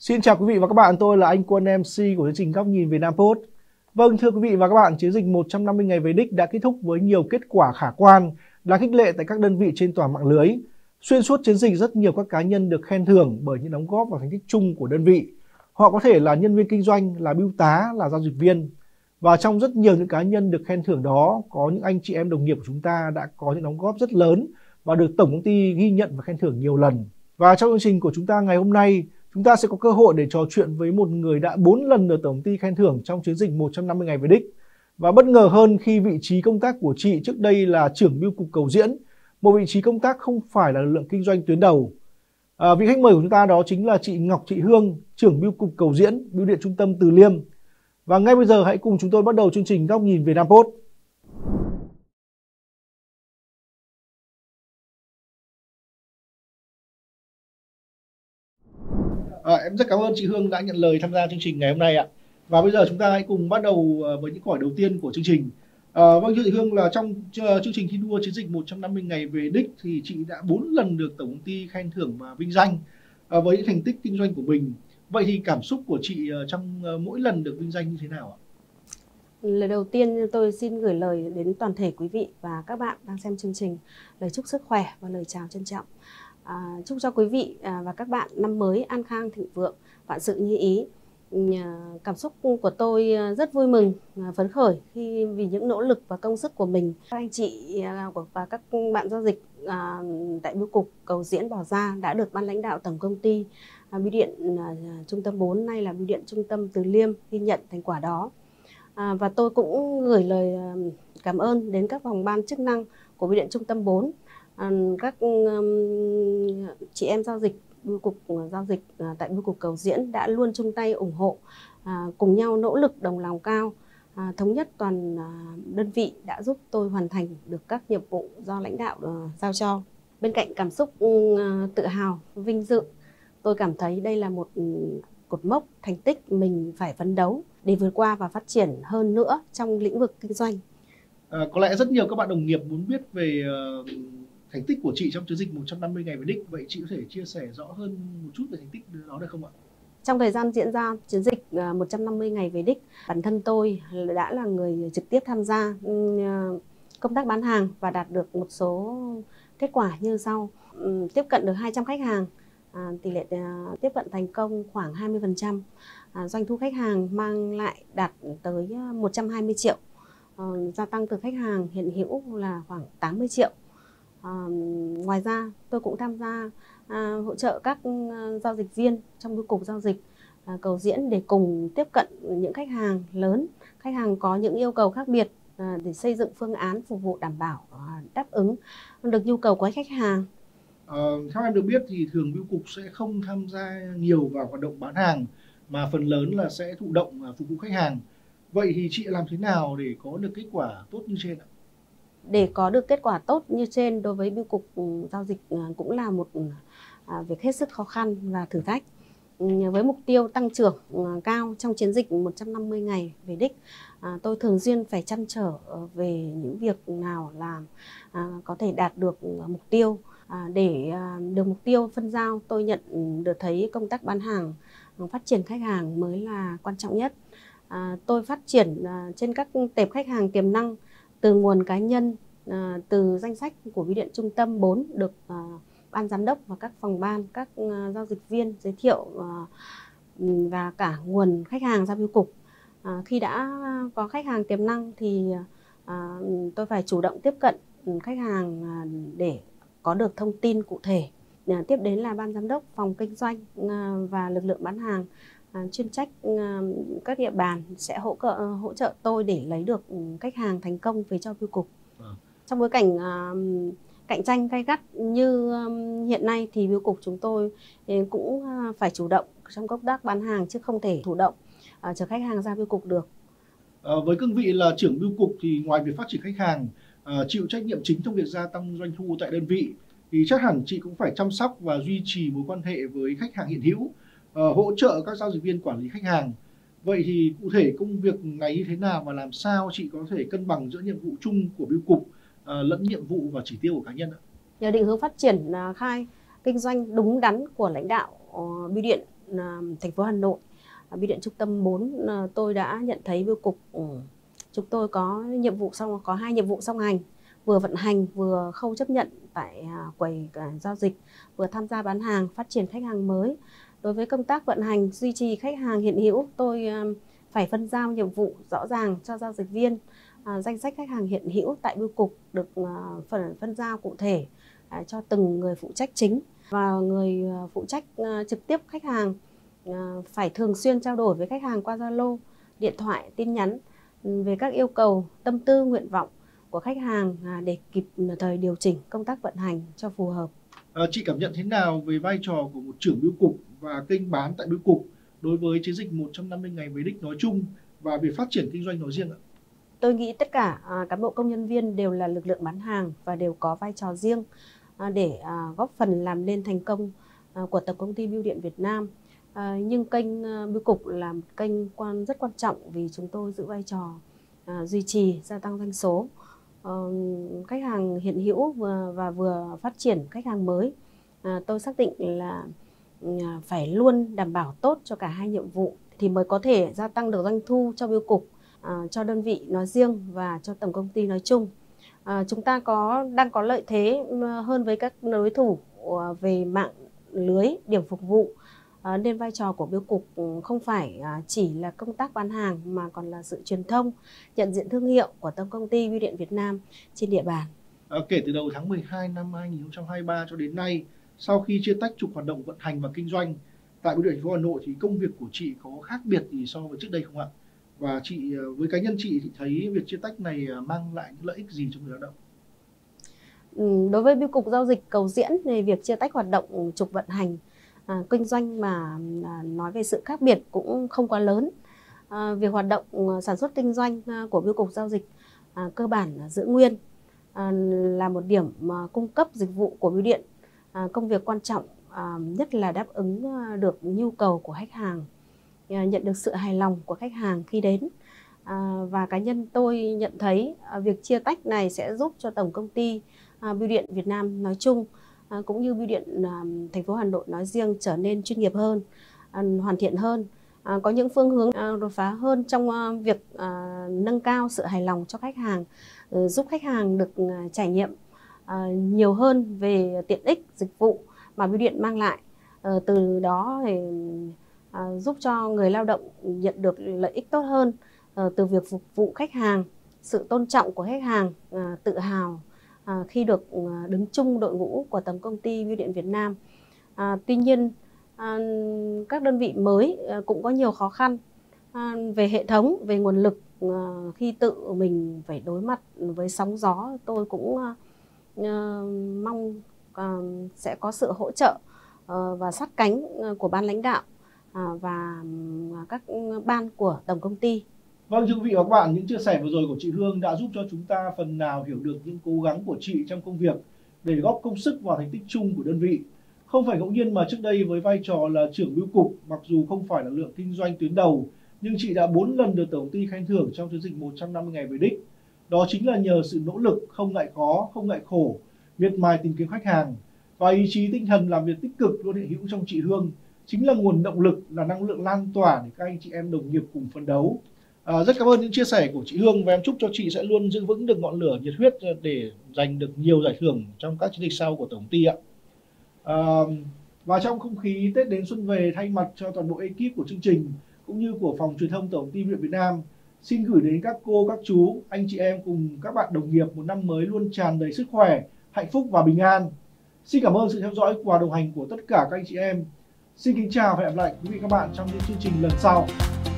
Xin chào quý vị và các bạn, tôi là anh Quân MC của chương trình Góc nhìn Việt Nam Post. Vâng, thưa quý vị và các bạn, chiến dịch 150 ngày về đích đã kết thúc với nhiều kết quả khả quan, đáng khích lệ tại các đơn vị trên toàn mạng lưới. Xuyên suốt chiến dịch, rất nhiều các cá nhân được khen thưởng bởi những đóng góp vào thành tích chung của đơn vị. Họ có thể là nhân viên kinh doanh, là bưu tá, là giao dịch viên. Và trong rất nhiều những cá nhân được khen thưởng đó, có những anh chị em đồng nghiệp của chúng ta đã có những đóng góp rất lớn và được tổng công ty ghi nhận và khen thưởng nhiều lần. Và trong chương trình của chúng ta ngày hôm nay, chúng ta sẽ có cơ hội để trò chuyện với một người đã 4 lần được tổng công ty khen thưởng trong chiến dịch 150 ngày về đích. Và bất ngờ hơn khi vị trí công tác của chị trước đây là trưởng bưu cục Cầu Diễn, một vị trí công tác không phải là lực lượng kinh doanh tuyến đầu. Vị khách mời của chúng ta đó chính là chị Ngọc Thị Hương, trưởng bưu cục Cầu Diễn, bưu điện trung tâm Từ Liêm. Và ngay bây giờ hãy cùng chúng tôi bắt đầu chương trình Góc nhìn Việt Nam Post. Em rất cảm ơn chị Hương đã nhận lời tham gia chương trình ngày hôm nay ạ. Và bây giờ chúng ta hãy cùng bắt đầu với những câu hỏi đầu tiên của chương trình. Vâng, thưa chị Hương, là trong chương trình thi đua chiến dịch 150 ngày về đích thì chị đã 4 lần được tổng công ty khen thưởng và vinh danh với những thành tích kinh doanh của mình. Vậy thì cảm xúc của chị trong mỗi lần được vinh danh như thế nào ạ? Lời đầu tiên tôi xin gửi lời đến toàn thể quý vị và các bạn đang xem chương trình, lời chúc sức khỏe và lời chào trân trọng. Chúc cho quý vị và các bạn năm mới an khang thịnh vượng, vạn sự như ý. Cảm xúc của tôi rất vui mừng, phấn khởi vì những nỗ lực và công sức của mình, các anh chị và các bạn giao dịch tại bưu cục Cầu Diễn bỏ ra đã được ban lãnh đạo tổng công ty bưu điện trung tâm 4, nay là bưu điện trung tâm Từ Liêm ghi nhận thành quả đó. Và tôi cũng gửi lời cảm ơn đến các phòng ban chức năng của bưu điện trung tâm 4, các chị em giao dịch bưu cục giao dịch tại bưu cục Cầu Diễn đã luôn chung tay ủng hộ, cùng nhau nỗ lực đồng lòng cao, thống nhất toàn đơn vị đã giúp tôi hoàn thành được các nhiệm vụ do lãnh đạo giao cho. Bên cạnh cảm xúc tự hào, vinh dự, tôi cảm thấy đây là một cột mốc thành tích mình phải phấn đấu để vượt qua và phát triển hơn nữa trong lĩnh vực kinh doanh. Có lẽ rất nhiều các bạn đồng nghiệp muốn biết về thành tích của chị trong chiến dịch 150 ngày về đích. Vậy chị có thể chia sẻ rõ hơn một chút về thành tích đó được không ạ? Trong thời gian diễn ra chiến dịch 150 ngày về đích, bản thân tôi đã là người trực tiếp tham gia công tác bán hàng và đạt được một số kết quả như sau. Tiếp cận được 200 khách hàng, tỷ lệ tiếp cận thành công khoảng 20%, doanh thu khách hàng mang lại đạt tới 120 triệu, gia tăng từ khách hàng hiện hữu là khoảng 80 triệu. Ngoài ra tôi cũng tham gia hỗ trợ các giao dịch viên trong bưu cục giao dịch Cầu Diễn để cùng tiếp cận những khách hàng lớn, khách hàng có những yêu cầu khác biệt để xây dựng phương án phục vụ đảm bảo đáp ứng được nhu cầu của khách hàng. Theo em được biết thì thường bưu cục sẽ không tham gia nhiều vào hoạt động bán hàng mà phần lớn là sẽ thụ động phục vụ khách hàng. Vậy thì chị làm thế nào để có được kết quả tốt như trên ạ? Để có được kết quả tốt như trên đối với bưu cục giao dịch cũng là một việc hết sức khó khăn và thử thách. Với mục tiêu tăng trưởng cao trong chiến dịch 150 ngày về đích, tôi thường xuyên phải trăn trở về những việc nào làm có thể đạt được mục tiêu. Để được mục tiêu phân giao, tôi nhận được thấy công tác bán hàng, phát triển khách hàng mới là quan trọng nhất. Tôi phát triển trên các tệp khách hàng tiềm năng từ nguồn cá nhân, từ danh sách của bưu điện trung tâm 4 được ban giám đốc và các phòng ban, các giao dịch viên giới thiệu, và cả nguồn khách hàng ra bưu cục. Khi đã có khách hàng tiềm năng thì tôi phải chủ động tiếp cận khách hàng để có được thông tin cụ thể. Tiếp đến là ban giám đốc, phòng kinh doanh và lực lượng bán hàng chuyên trách các địa bàn sẽ hỗ trợ tôi để lấy được khách hàng thành công về cho bưu cục. Trong bối cảnh cạnh tranh gay gắt như hiện nay thì bưu cục chúng tôi cũng phải chủ động trong công tác bán hàng chứ không thể thụ động chờ khách hàng ra bưu cục được. Với cương vị là trưởng bưu cục thì ngoài việc phát triển khách hàng, chịu trách nhiệm chính trong việc gia tăng doanh thu tại đơn vị thì chắc hẳn chị cũng phải chăm sóc và duy trì mối quan hệ với khách hàng hiện hữu, hỗ trợ các giao dịch viên quản lý khách hàng. Vậy thì cụ thể công việc này như thế nào và làm sao chị có thể cân bằng giữa nhiệm vụ chung của bưu cục lẫn nhiệm vụ và chỉ tiêu của cá nhân ạ? Nhờ định hướng phát triển khai kinh doanh đúng đắn của lãnh đạo bưu điện thành phố Hà Nội, Bưu điện Trung tâm 4, tôi đã nhận thấy bưu cục chúng tôi có hai nhiệm vụ song hành, vừa vận hành vừa khâu chấp nhận tại quầy giao dịch, vừa tham gia bán hàng, phát triển khách hàng mới. Đối với công tác vận hành duy trì khách hàng hiện hữu, tôi phải phân giao nhiệm vụ rõ ràng cho giao dịch viên. Danh sách khách hàng hiện hữu tại bưu cục được phân giao cụ thể cho từng người phụ trách chính, và người phụ trách trực tiếp khách hàng phải thường xuyên trao đổi với khách hàng qua Zalo, điện thoại, tin nhắn về các yêu cầu, tâm tư, nguyện vọng của khách hàng để kịp thời điều chỉnh công tác vận hành cho phù hợp. Chị cảm nhận thế nào về vai trò của một trưởng bưu cục và kênh bán tại bưu cục đối với chiến dịch 150 ngày về đích nói chung và việc phát triển kinh doanh nói riêng ạ? Tôi nghĩ tất cả cán bộ công nhân viên đều là lực lượng bán hàng và đều có vai trò riêng để góp phần làm nên thành công của Tổng công ty Bưu điện Việt Nam. Nhưng kênh bưu cục là một kênh rất quan trọng vì chúng tôi giữ vai trò duy trì, gia tăng doanh số khách hàng hiện hữu và vừa phát triển khách hàng mới. Tôi xác định là phải luôn đảm bảo tốt cho cả hai nhiệm vụ thì mới có thể gia tăng được doanh thu cho bưu cục, cho đơn vị nói riêng và cho tổng công ty nói chung. Chúng ta đang có lợi thế hơn với các đối thủ về mạng lưới, điểm phục vụ, nên vai trò của bưu cục không phải chỉ là công tác bán hàng mà còn là sự truyền thông, nhận diện thương hiệu của Tổng công ty Bưu điện Việt Nam trên địa bàn. Kể từ đầu tháng 12 năm 2023 cho đến nay, sau khi chia tách trục hoạt động vận hành và kinh doanh tại Bưu điện thành phố Hà Nội thì công việc của chị có khác biệt gì so với trước đây không ạ? Và chị, với cá nhân chị thì thấy việc chia tách này mang lại những lợi ích gì cho người lao động? Đối với bưu cục giao dịch Cầu Diễn thì việc chia tách hoạt động trục vận hành kinh doanh mà nói về sự khác biệt cũng không quá lớn. Việc hoạt động sản xuất kinh doanh của bưu cục giao dịch cơ bản giữ nguyên, là một điểm cung cấp dịch vụ của bưu điện. Công việc quan trọng nhất là đáp ứng được nhu cầu của khách hàng, nhận được sự hài lòng của khách hàng khi đến. Và cá nhân tôi nhận thấy việc chia tách này sẽ giúp cho Tổng công ty Bưu điện Việt Nam nói chung cũng như Bưu điện thành phố Hà Nội nói riêng trở nên chuyên nghiệp hơn, hoàn thiện hơn, có những phương hướng đột phá hơn trong việc nâng cao sự hài lòng cho khách hàng, giúp khách hàng được trải nghiệm nhiều hơn về tiện ích dịch vụ mà bưu điện mang lại. Từ đó thì giúp cho người lao động nhận được lợi ích tốt hơn từ việc phục vụ khách hàng, sự tôn trọng của khách hàng, tự hào khi được đứng chung đội ngũ của Tổng công ty Bưu điện Việt Nam. Tuy nhiên, các đơn vị mới cũng có nhiều khó khăn về hệ thống, về nguồn lực. Khi tự mình phải đối mặt với sóng gió, tôi cũng mong sẽ có sự hỗ trợ và sát cánh của ban lãnh đạo và các ban của tổng công ty. Vâng, thưa quý vị và các bạn, những chia sẻ vừa rồi của chị Hương đã giúp cho chúng ta phần nào hiểu được những cố gắng của chị trong công việc để góp công sức vào thành tích chung của đơn vị. Không phải ngẫu nhiên mà trước đây với vai trò là trưởng bưu cục, mặc dù không phải là lượng kinh doanh tuyến đầu, nhưng chị đã 4 lần được tổng công ty khen thưởng trong chiến dịch 150 ngày về đích. Đó chính là nhờ sự nỗ lực, không ngại khó, không ngại khổ, miệt mài tìm kiếm khách hàng và ý chí tinh thần làm việc tích cực luôn hiện hữu trong chị Hương chính là nguồn động lực, là năng lượng lan tỏa để các anh chị em đồng nghiệp cùng phấn đấu. Rất cảm ơn những chia sẻ của chị Hương và em chúc cho chị sẽ luôn giữ vững được ngọn lửa nhiệt huyết để giành được nhiều giải thưởng trong các chiến dịch sau của tổng ty ạ. Và trong không khí Tết đến xuân về, thay mặt cho toàn bộ ekip của chương trình cũng như của phòng truyền thông Tổng ty Bưu điện Việt Nam, xin gửi đến các cô, các chú, anh chị em cùng các bạn đồng nghiệp một năm mới luôn tràn đầy sức khỏe, hạnh phúc và bình an. Xin cảm ơn sự theo dõi và đồng hành của tất cả các anh chị em. Xin kính chào và hẹn gặp lại quý vị các bạn trong những chương trình lần sau.